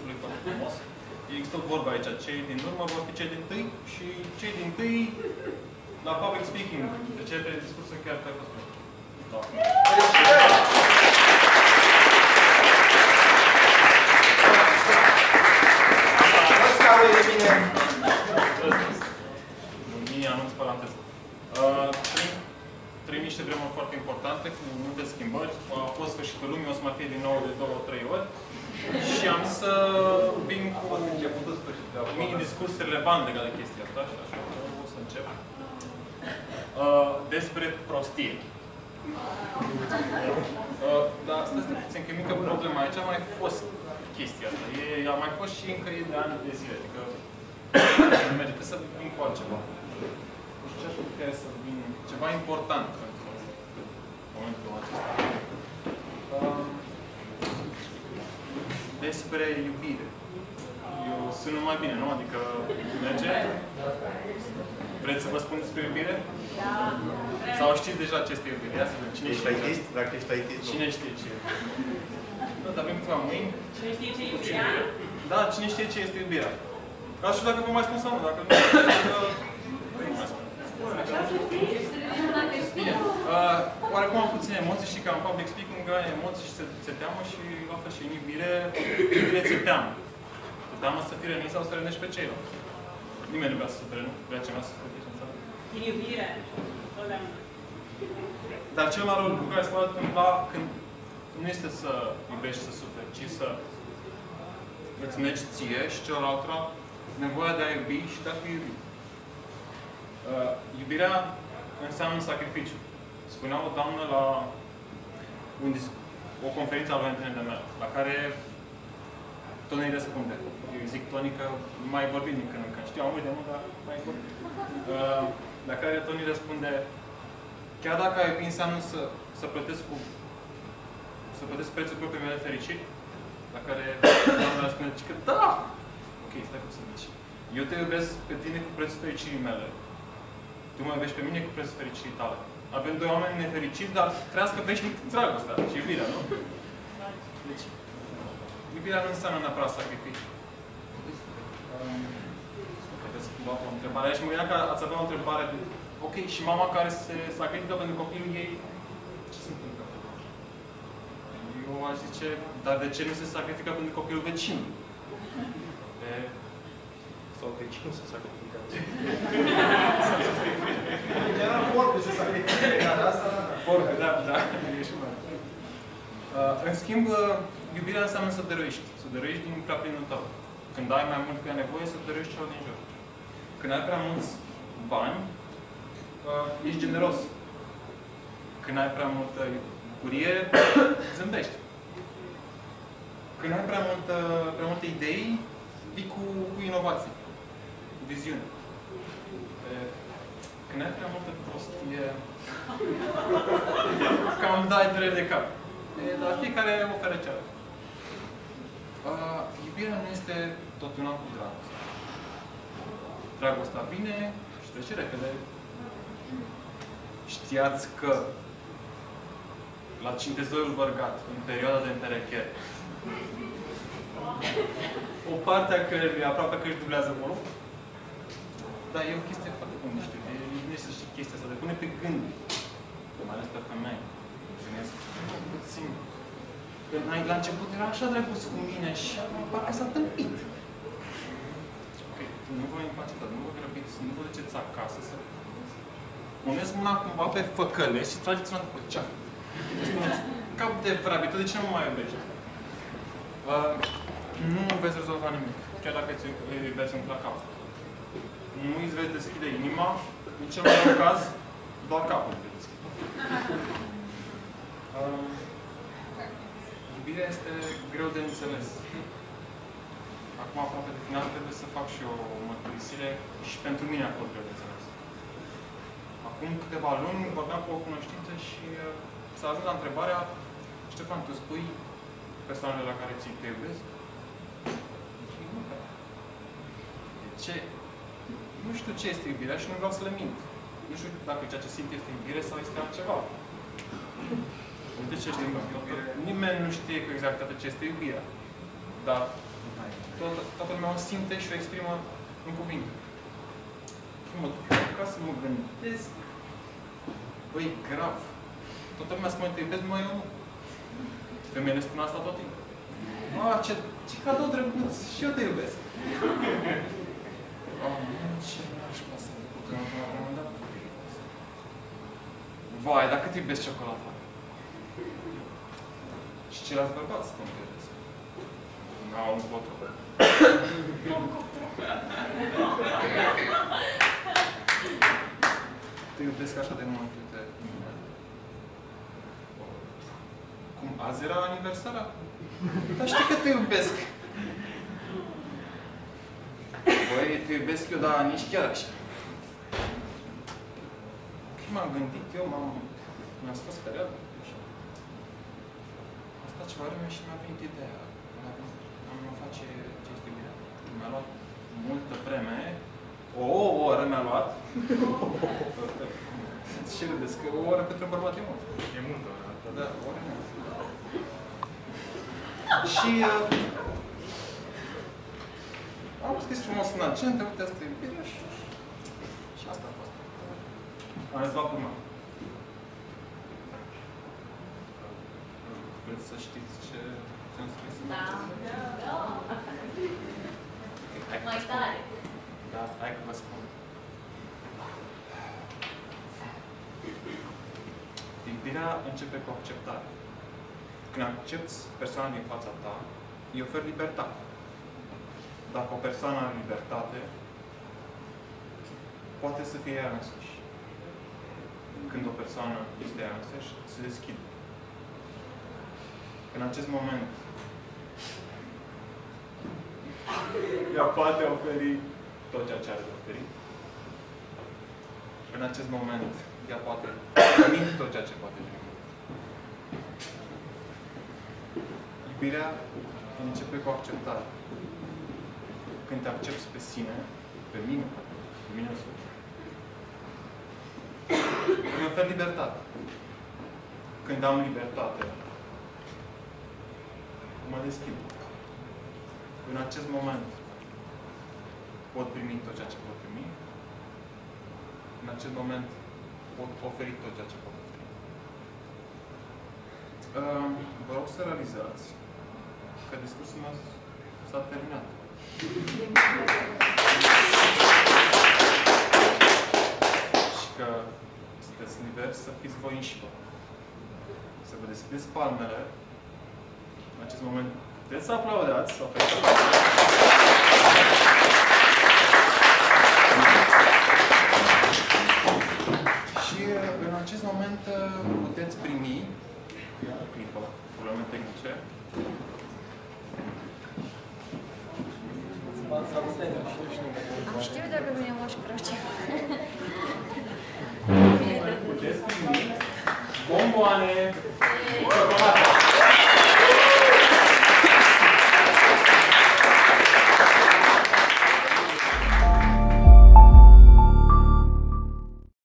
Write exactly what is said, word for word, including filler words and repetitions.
discursului foarte frumos. Există o vorbă aici, cei din urmă vor fi cei din tâi și cei din tâi la public speaking. De ce pe discursul chiar te-ai fost bine. Da. Mini anunț paranteză. Trăim niște vremuri foarte importante, cu multe schimbări. A fost sfârșitul lumii, o să mai fie din nou de două, trei ori. Și am să vin cu mini-discurs relevant legat de chestia asta. Și așa, o să încep. Uh, despre prostie. Uh, dar asta este puțin, că e mică problemă. Aici a mai fost chestia asta. E, a mai fost și încă e de ani de zile. Adică nu merge, trebuie să vin cu altceva. Nu știu ce aș putea să vin ceva important pentru momentul acesta. Uh, despre iubire. Eu sună mai bine, nu? Adică merge? Vreți să vă spun despre iubire? Da. Sau știți deja ce este iubire? Ia să vedem. Cine ești aitist? Dacă ești aitist, cine știe ce e? Da, dar avem câteva mâini. Cine știe ce e iubirea? Da, cine știe ce este iubirea? Ca și dacă vă mai spun sau nu, dacă nu bine. Uh, oarecum am puține emoții și ca în public speaking ai emoții și se, se teamă și la fel și în iubire, iubire ți-e teamă. Te teamă să fii rănit sau să rănești pe ceilalți. Nimeni nu vrea să sufere, nu? Vrea cineva să sufere în țară. Din iubire. Dar cel mai rău lucru care se poate întâmpla când nu este să iubești să suferi, ci să îți negi ție și celălaltora nevoia de a iubi și de a fi iubit. Uh, iubirea înseamnă sacrificiu. Spunea o doamnă la un o conferință a lui Anthony de Mello, la care Tony răspunde. Eu zic Tony că mai vorbim din când în când. Știu, am uit de mult, dar mai vorbim. Uh, la care Tony răspunde: chiar dacă a iubi înseamnă să, să plătesc cu să plătesc prețul propriului mele fericit, la care doamna răspunde că da! Ok, stai cum să zici. Eu te iubesc pe tine cu prețul fericirii mele. Tu mă iubești pe mine cu prețul fericirii tale. Avem doi oameni nefericiți, dar trească veșnic dragostea și iubirea, nu? Deci, iubirea nu înseamnă neapărat sacrificiu. Vedeți cum o întrebare. Și mă gândeam că ați avea o întrebare de ok, și mama care se sacrifică pentru copilul ei, ce se întâmplă? Eu aș zice, dar de ce nu se sacrifică pentru copilul vecinului? De... Sau vecinul se sacrifică. Era porcul se sacrifică, dar asta, da. Porcul, da, da. E și mai. Uh, în schimb, iubirea înseamnă să dăruiești. Să dăruiești din prea plinul tău. Când ai mai mult ca nevoie, să dăruiești celor din jur. Când ai prea mulți bani, uh, ești generos. Când ai prea multă bucurie, zâmbești. Când ai prea, multă, prea multe idei, vii cu, cu inovații, cu viziune. Uh, când ai prea multă prostie, cam dai dureri de cap. Uh, dar fiecare oferă cealaltă. Uh, iubirea nu este tot una cu dragostea. Dragostea vine și trece repede. Știați că la Cintezoiul Vărgat, în perioada de împerechere, o parte a cărării aproape că își dublează volum, dar e o chestie foarte bună, știu. E să știi chestia asta, de pune pe gând, mai ales pe femei. Puțin. La început era așa drăguț cu mine și parcă s-a tâmpit. Ok, nu vă impacitați, nu vă grăbiți, nu vă duceți acasă să puneți mâna cumva pe făcăle și trageți una după ceafă. Spuneți, cap de vrabe, tu de ce nu mă mai iubești? Uh, nu veți rezolva nimic, chiar dacă îi veți umfla capul. Nu îi veți deschide inima, în cel mai rău caz, doar capul îi veți deschide. Uh, Iubirea este greu de înțeles. Acum, aproape de final, trebuie să fac și o mărturisire și pentru mine a fost greu de înțeles. Acum câteva luni vorbeam cu o cunoștință și uh, s-a ajuns la întrebarea: Ștefan, tu spui persoanele la care ți te iubesc? De ce? Nu știu ce este iubirea și nu vreau să le mint. Nu știu dacă ceea ce simt este iubire sau este altceva. Uite ce știu, nimeni nu știe cu exactitate ce este iubirea. Dar toată, toată lumea o simte și o exprimă în cuvinte. Și mă duc ca să mă gândesc, băi, grav. Toată lumea să mă întrebe, iubesc, mă, eu nu. Femeile spun asta tot timpul. Ah, ce, ce cadou drăguț, și eu te iubesc. Oh, ce nașpa s-a făcut în la un moment dat. Vai, dar cât iubesc ciocolata? Și ceilalți bărbați spun că iubesc. N-au un potru. Te iubesc așa de mult, uite. Cum, azi era aniversarea? Dar știi că te iubesc. Băi, te iubesc eu, dar nici chiar așa. Și m-am gândit, eu m-am... mi-am scos perioada. Am stat ceva vreme și mi-a venit ideea. Am mă face ce este bine. Mi-a luat multă vreme. O oră mi-a luat. Ce râdeți? Că o oră pentru bărbat e mult. E multă, da? Da, o oră e mult. Și... Uh, am scris frumos în agenda, uite, asta e iubirea și... Și asta a fost. Am zis la urmă. Vreți să știți ce am scris? Da. Hai că Mai vă spun. tare. Da, hai că vă spun. Iubirea începe cu acceptare. Când accepti persoana din fața ta, îi oferi libertate. Dacă o persoană are libertate, poate să fie ea însăși. Când o persoană este ea însăși, se deschide. În acest moment, ea poate oferi tot ceea ce are de oferit. În acest moment, ea poate primi tot ceea ce poate primi. Iubirea începe cu acceptare. Când te accepti pe sine, pe mine, pe mine însuși, îmi ofer libertate. Când am libertate, mă deschid. În acest moment, pot primi tot ceea ce pot primi. În acest moment, pot oferi tot ceea ce pot oferi. Uh, vă rog să realizați că discursul meu s-a terminat. Și că sunteți liberi să fiți voi înși vă. Să vă deschideți palmele. În acest moment puteți să aplaudați sau felicitați. Și în acest moment puteți primi o clipă, probleme tehnice. Știu dacă vine Moș Crăciun. Puteți primi bomboane, ciocolată.